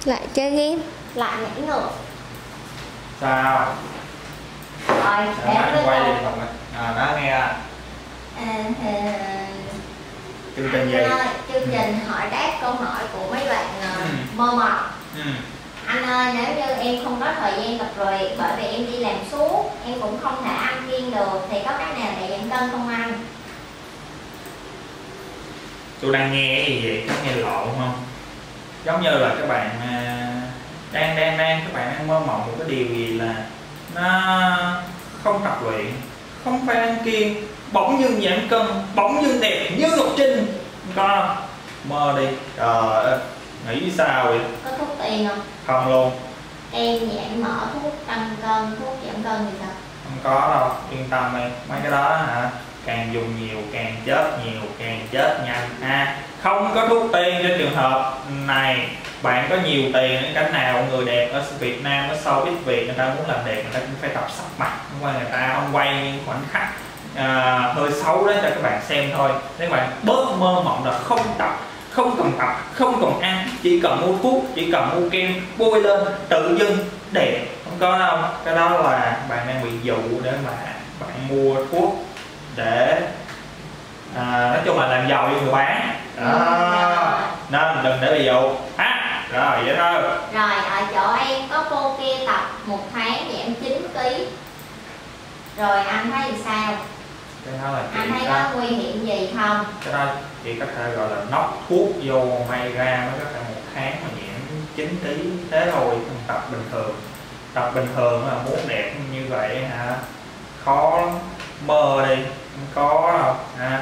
Lại chơi game. Lại nhảy ngược. Sao? Rồi, để anh quay liền không đó nghe. Chương trình gì? Chương trình hỏi đáp câu hỏi của mấy bạn mơ mộng. Anh ơi, nếu như em không có thời gian tập luyện bởi vì em đi làm suốt, em cũng không thể ăn kiêng được, thì có cách nào để giảm cân không anh? Tôi đang nghe cái gì vậy? Có nghe lộn không? Giống như là các bạn đang các bạn đang mơ mộng một cái điều gì là nó không tập luyện, không phải ăn kiêng, bỗng dưng giảm cân, bỗng dưng đẹp như Ngọc Trinh, có không? Mơ đi. Trời ơi, nghĩ sao vậy? Có thuốc tiền không? Không luôn. Em dạng mở thuốc tăng cân, thuốc giảm cân thì sao? Không có đâu, yên tâm đi. Mấy cái đó hả, càng dùng nhiều càng chết nhiều, càng chết nhanh ha. Không có thuốc tiên cho trường hợp này. Bạn có nhiều tiền đến cảnh nào, người đẹp ở Việt Nam, ở showbiz Việt, người ta muốn làm đẹp người ta cũng phải tập sắp mặt. Không qua người ta không quay những khoảnh khắc hơi xấu đó cho các bạn xem thôi. Nếu bạn bớt mơ mộng là không tập, không cần tập, không cần ăn, chỉ cần mua thuốc, chỉ cần mua kem bôi lên tự dưng đẹp. Không có đâu, cái đó là bạn đang bị dụ để mà bạn mua thuốc để nói chung là làm giàu cho người bán đó. Nên đừng để bị dụ rồi vậy thôi. Rồi ở chỗ em có cô kia tập 1 tháng giảm 9 kg, rồi anh thấy sao? Cái đó là anh thấy có nguy hiểm gì không? Cái đó chị có thể gọi là nóc thuốc vô may ra mới có thể 1 tháng mà giảm 9 kg thế thôi. Không tập bình thường, tập bình thường mà muốn đẹp như vậy hả, khó lắm. Mơ đi, không có đâu ha.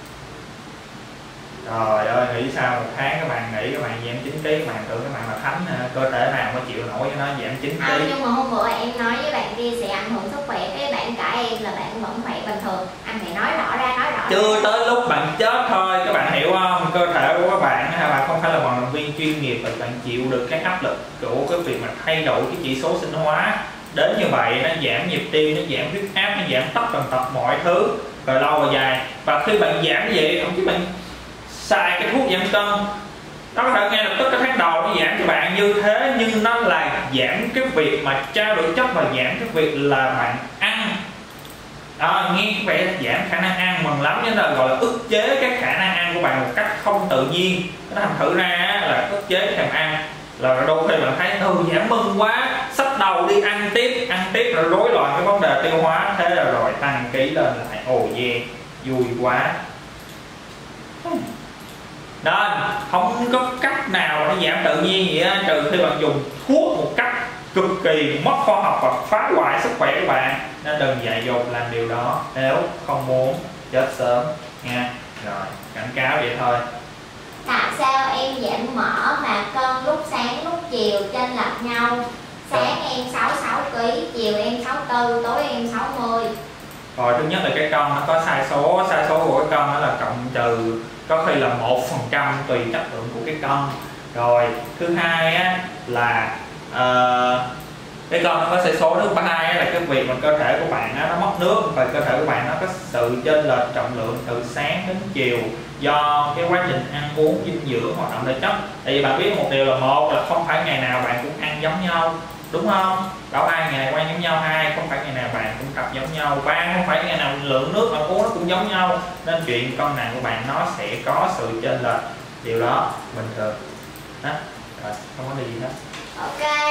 Trời ơi, nghĩ sao 1 tháng các bạn nghĩ các bạn giảm 9 kg, các bạn tưởng các bạn là thánh cơ thể nào mới chịu nổi cho nó giảm 9 kg. Nhưng mà hôm bữa em nói với bạn kia sẽ ảnh hưởng sức khỏe, cái bạn cãi em là bạn vẫn khỏe bình thường. Anh phải nói rõ ra, nói rõ. Chưa tới lúc bạn chết thôi, các bạn hiểu không? Cơ thể của các bạn bạn không phải là vận động viên chuyên nghiệp và bạn chịu được cái áp lực của cái việc mà thay đổi cái chỉ số sinh hóa đến như vậy, nó giảm nhịp tim, nó giảm huyết áp, nó giảm tất tần tật mọi thứ rồi lâu và dài. Và khi bạn giảm như vậy, không chỉ bạn xài cái thuốc giảm cân, nó có thể ngay lập tức cái tháng đầu nó giảm cho bạn như thế, nhưng nó là giảm cái việc mà trao đổi chất và giảm cái việc là bạn ăn. Nghe cái vẻ giảm khả năng ăn mừng lắm, nhưng là gọi là ức chế cái khả năng ăn của bạn một cách không tự nhiên. Nó thành thử ra là ức chế cái thèm ăn, là đôi khi bạn thấy giảm mừng quá, sắp đầu đi ăn tiếp rồi rối loạn cái vấn đề tiêu hóa, thế là rồi tăng ký lên lại, vui quá. Nên không có cách nào nó giảm tự nhiên vậy á, trừ khi bạn dùng thuốc một cách cực kỳ mất khoa học và phá hoại sức khỏe của bạn. Nên đừng dại dột làm điều đó nếu không muốn chết sớm nha. Rồi, cảnh cáo vậy thôi. Tại sao em giảm mỡ mà cân lúc sáng lúc chiều chênh lệch nhau? Sáng em 66 kg, chiều em 64, tối em 60. Rồi thứ nhất là cái cân nó có sai số của cái cân đó là cộng trừ có khi là 1% tùy chất lượng của cái cân. Rồi thứ hai á là cái cân nó có sai số. Thứ hai là cái việc mà cơ thể của bạn nó mất nước, và cơ thể của bạn nó có sự chênh lệch trọng lượng từ sáng đến chiều do cái quá trình ăn uống, dinh dưỡng, hoạt động thể chất. Tại vì bạn biết một điều là, một là không phải ngày nào bạn cũng ăn giống nhau, đúng không? Đâu ai ngày nào quen giống nhau, hai không phải ngày nào bạn cũng tập giống nhau, ba không phải ngày nào lượng nước bạn uống nó cũng giống nhau, nên chuyện cân nặng của bạn nó sẽ có sự chênh lệch, điều đó bình thường đó. Rồi không có gì hết. Ok.